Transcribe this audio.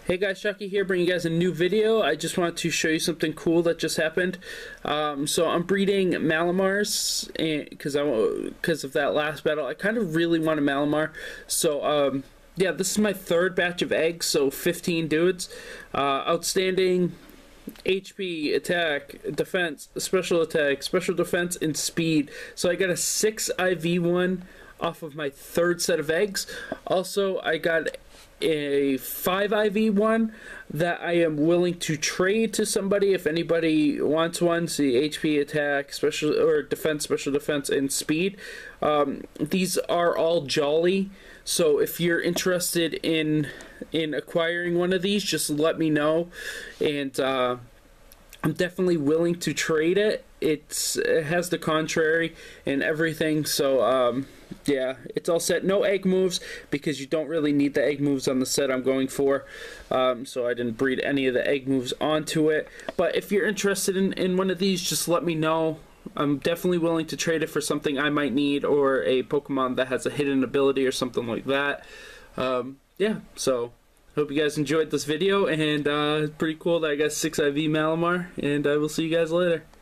Hey guys, Chucky here, bringing you guys a new video. I just wanted to show you something cool that just happened. So I'm breeding Malamars because of that last battle. I kind of really want a Malamar. So yeah, this is my third batch of eggs, so 15 dudes. Outstanding HP, attack, defense, special attack, special defense, and speed. So I got a 6 IV one off of my third set of eggs. Also, I got a 5 IV one that I am willing to trade to somebody if anybody wants one. See, HP, attack, special or defense, special defense, and speed. These are all Jolly, so if you're interested in acquiring one of these, just let me know, and I'm definitely willing to trade it. It has the contrary and everything, so yeah, it's all set. No egg moves because you don't really need the egg moves on the set I'm going for, so I didn't breed any of the egg moves onto it. But if you're interested in one of these, just let me know. I'm definitely willing to trade it for something I might need, or a Pokemon that has a hidden ability or something like that. Yeah, so hope you guys enjoyed this video, and it's pretty cool that I got 6 IV Malamar, and I will see you guys later.